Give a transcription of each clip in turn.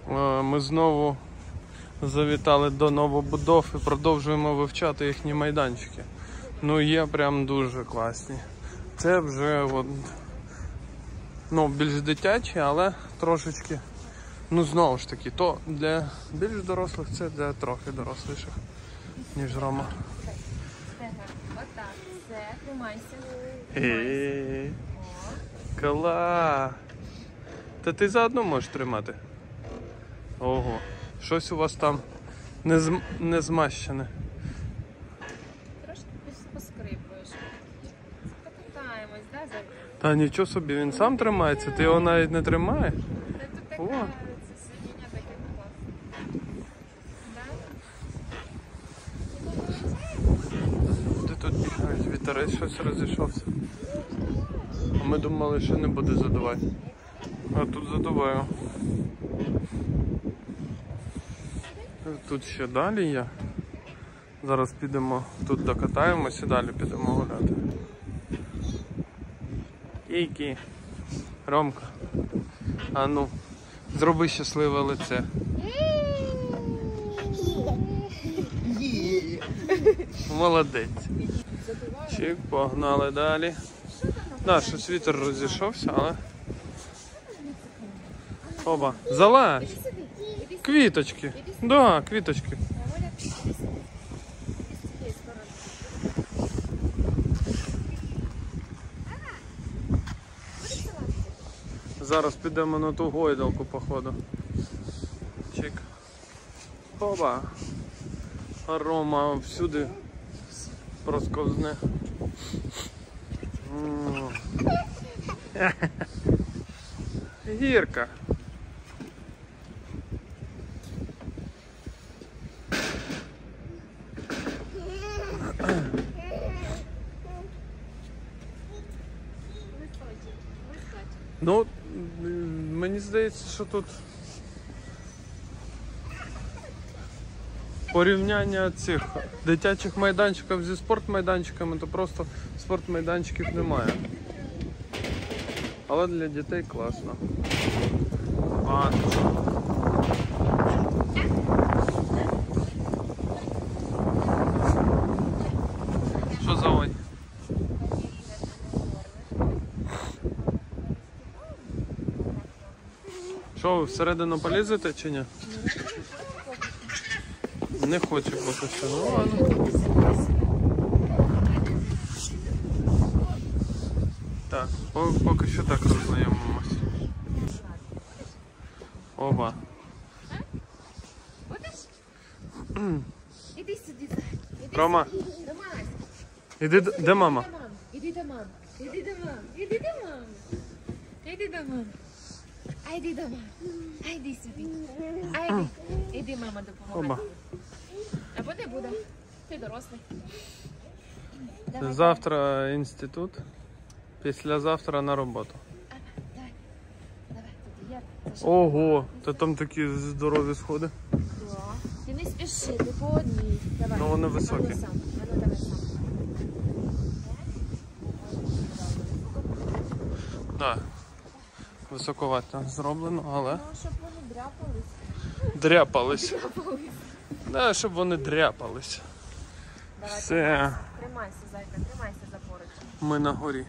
Ми знову завітали до новобудов і продовжуємо вивчати їхні майданчики. Ну, є прям дуже класні. Це вже більш дитячі, але трошечки, знову ж таки, то для більш дорослих, це для трохи доросліших, ніж Рома. Отак, все, тримайся. Клас! Та ти заодно можеш тримати. Ого, щось у вас там не змащене. Трошки поскрипуєш. Покатаємось, да? Та нічого собі, він сам тримається, ти його навіть не тримаєш? Та тут таке, це сидіння таке класне. Де тут бігають? Вітерець щось розійшовся. А ми думали, що не буде задувати. А тут задуваю. Тут ще далі є. Зараз підемо, тут докатаємось і далі підемо гуляти. Кійкі. Ромка. А ну, зроби щасливе лице. Молодець. Чик, погнали далі. Да, щось вітер розійшовся, але... Оба. Залазь! Квіточки. Да, квіточки. Зараз підемо на ту гойдалку, походу. Чик. Оба. А Рома всюди просковзне. Гірка. Ну, мені здається, що тут порівняння цих дитячих майданчиків зі спортмайданчиками, то просто спортмайданчиків немає. Але для дітей класно. Що за ой? Що, ви всередину полізете чи ні? Не хочу поки що. Ну ладно. Так, поки що так роззнайомимось. Оба. Іди сюди. Рома. Іди, де мама? Іди до мами. Іди до мами. Іди до мами. Іди до мами. А йди до мами. А йди сюди. А йди. Іди, мама допомагає. Оба. Або не буде. Ти дорослий. Завтра інститут, післязавтра на роботу. Давай. Ого, то там такі здорові сходи. Ти не спіши, ти по одній. Давай. Ну вони високі. Давай сам. Так, високовато зроблено, але... Ну, щоб вони дряпались. Дряпались. Да, щоб вони дряпались. Давай, Все. Тримайся, зайка, тримайся за поруч. Ми на горі.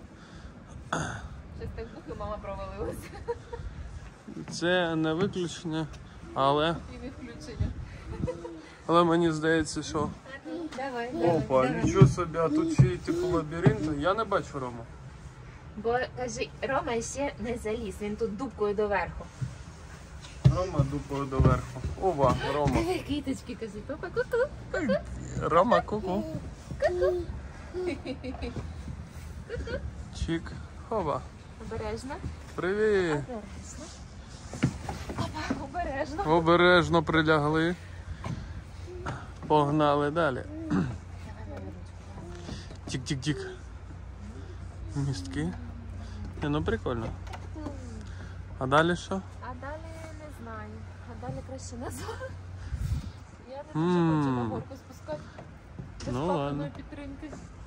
Щось так бух і мама провалилася. Це не виключення, але... І не включення. Але мені здається, що... Давай. Опа, нічого собі, а тут ще й типу лабіринту. Я не бачу Рому. Бо, кажи, Рома ще не заліз, він тут дубкою доверху. Рома дупою доверху. Ова, Рома. Диви, квіточки, кажи, папа, ку-ку. Рома, ку-ку. Чик. Ова. Обережно. Привіт. Обережно. Опа, обережно. Обережно прилягли. Погнали далі. Тік-тік-тік. Містки. Ну прикольно. А далі що? А далі не знаю. А далі краще назад. Я не дуже хочу на горку спускати. Без Ну папиної ладно. підтримки.